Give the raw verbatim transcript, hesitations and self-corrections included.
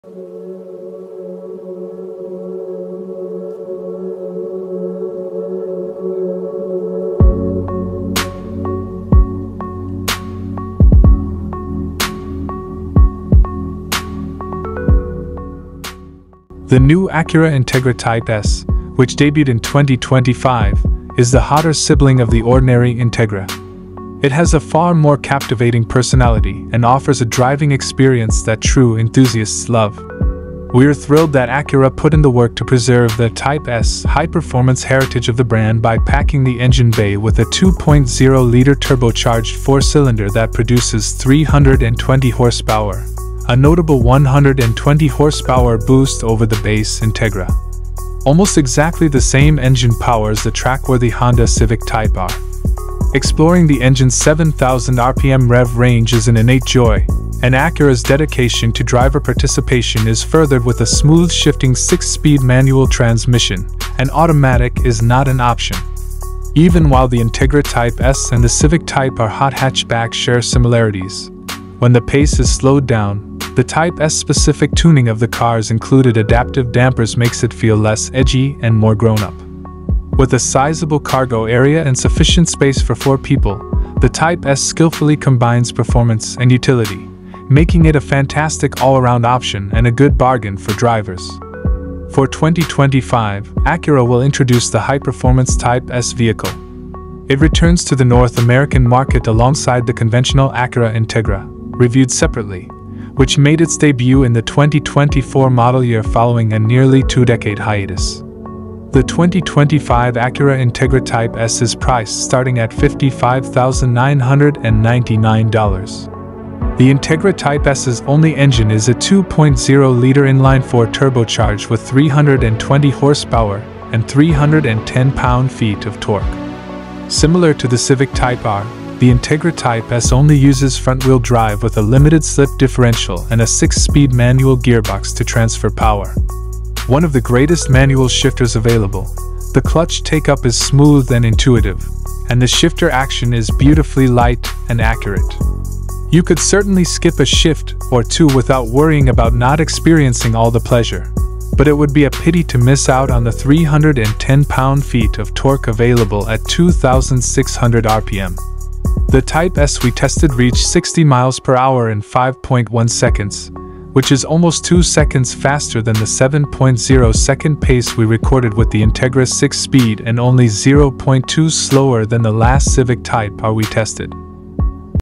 The new Acura Integra Type S, which debuted in twenty twenty-five, is the hotter sibling of the ordinary Integra. It has a far more captivating personality and offers a driving experience that true enthusiasts love. We're thrilled that Acura put in the work to preserve the Type S high-performance heritage of the brand by packing the engine bay with a two point oh liter turbocharged four-cylinder that produces three hundred twenty horsepower. A notable one hundred twenty horsepower boost over the base Integra. Almost exactly the same engine powers the track-worthy Honda Civic Type R. Exploring the engine's seven thousand R P M rev range is an innate joy, and Acura's dedication to driver participation is furthered with a smooth shifting six-speed manual transmission, and automatic is not an option. Even while the Integra Type S and the Civic Type R hot hatchback share similarities, when the pace is slowed down, the Type S-specific tuning of the car's included adaptive dampers makes it feel less edgy and more grown-up. With a sizable cargo area and sufficient space for four people, the Type S skillfully combines performance and utility, making it a fantastic all-around option and a good bargain for drivers. For twenty twenty-five, Acura will introduce the high-performance Type S vehicle. It returns to the North American market alongside the conventional Acura Integra, reviewed separately, which made its debut in the twenty twenty-four model year following a nearly two-decade hiatus. The twenty twenty-five Acura Integra Type S is priced starting at fifty-five thousand nine hundred ninety-nine dollars. The Integra Type S's only engine is a two point oh liter inline-four turbocharged with three hundred twenty horsepower and three hundred ten pound-feet of torque. Similar to the Civic Type R, the Integra Type S only uses front-wheel drive with a limited slip differential and a six-speed manual gearbox to transfer power. One of the greatest manual shifters available, the clutch take-up is smooth and intuitive, and the shifter action is beautifully light and accurate. You could certainly skip a shift or two without worrying about not experiencing all the pleasure, but it would be a pity to miss out on the three hundred ten pound-feet of torque available at two thousand six hundred R P M. The Type S we tested reached sixty miles per hour in five point one seconds, which is almost two seconds faster than the seven point oh second pace we recorded with the Integra six-speed and only zero point two slower than the last Civic Type R we tested.